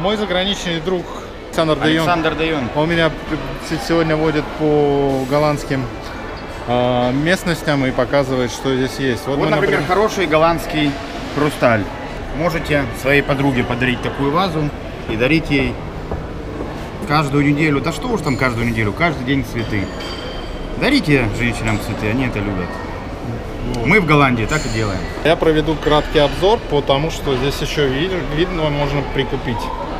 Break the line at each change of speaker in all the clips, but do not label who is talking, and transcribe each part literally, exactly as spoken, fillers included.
мой заграничный друг Александр Де Йонг.
Александр Де Йонг.
Он меня сегодня водит по голландским э, местностям и показывает, что здесь есть.
Вот,
мы,
например, например, хороший голландский хрусталь. Можете своей подруге подарить такую вазу и дарить ей каждую неделю. Да что уж там каждую неделю, каждый день цветы. Дарите женщинам цветы, они это любят. Вот. Мы в Голландии так и делаем.
Я проведу краткий обзор, потому что здесь еще видно, можно прикупить.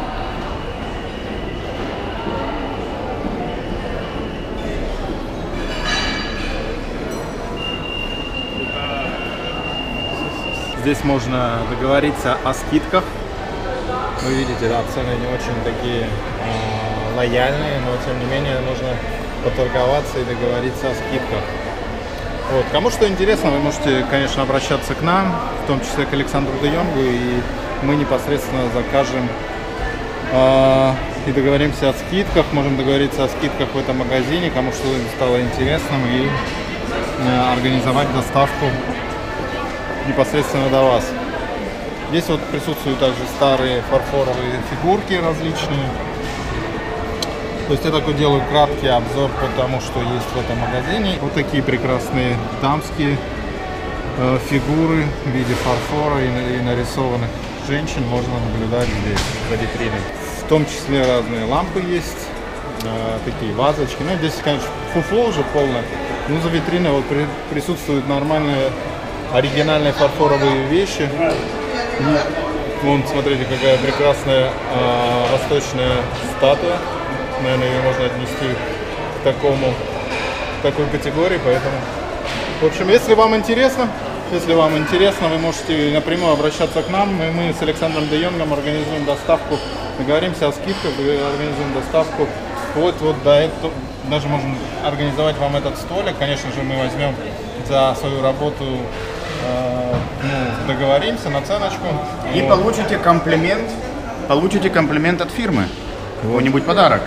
Здесь можно договориться о скидках. Вы видите, да, цены не очень такие э, лояльные, но тем не менее нужно поторговаться и договориться о скидках. Вот. Кому что интересно, вы можете, конечно, обращаться к нам, в том числе к Александру Де Йонгу, и мы непосредственно закажем э, и договоримся о скидках. Можем договориться о скидках в этом магазине, кому что стало интересным, и э, организовать доставку непосредственно до вас. Здесь вот присутствуют также старые фарфоровые фигурки различные. То есть я такой делаю краткий обзор по тому, что есть в этом магазине. Вот такие прекрасные дамские э, фигуры в виде фарфора и, и нарисованных женщин можно наблюдать здесь, за витриной. В том числе разные лампы есть, э, такие вазочки. Ну, здесь, конечно, фуфло уже полное. Но за витриной вот при, присутствуют нормальные оригинальные фарфоровые вещи. И, вон, смотрите, какая прекрасная э, восточная статуя. Наверное, ее можно отнести к такому, к такой категории, поэтому... В общем, если вам интересно, если вам интересно, вы можете напрямую обращаться к нам, и мы с Александром Де Йонгом организуем доставку, договоримся о скидках, организуем доставку вот, вот до этого, даже можем организовать вам этот столик, конечно же, мы возьмем за свою работу, э, ну, договоримся на ценочку.
И вот. получите комплимент, получите комплимент от фирмы, какой-нибудь подарок.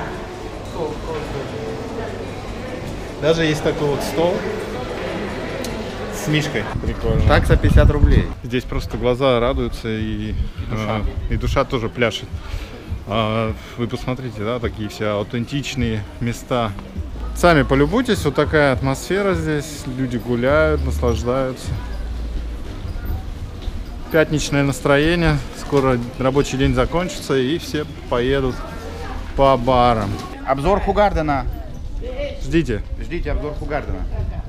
Даже есть такой вот стол с мишкой. Прикольно.
Так за пятьдесят рублей.
Здесь просто глаза радуются и, и, душа. Э, и душа тоже пляшет. А, вы посмотрите, да, такие все аутентичные места. Сами полюбуйтесь, вот такая атмосфера здесь. Люди гуляют, наслаждаются. Пятничное настроение. Скоро рабочий день закончится и все поедут по барам.
Обзор Хугардена.
Ждите.
Ждите обзор Хугардена.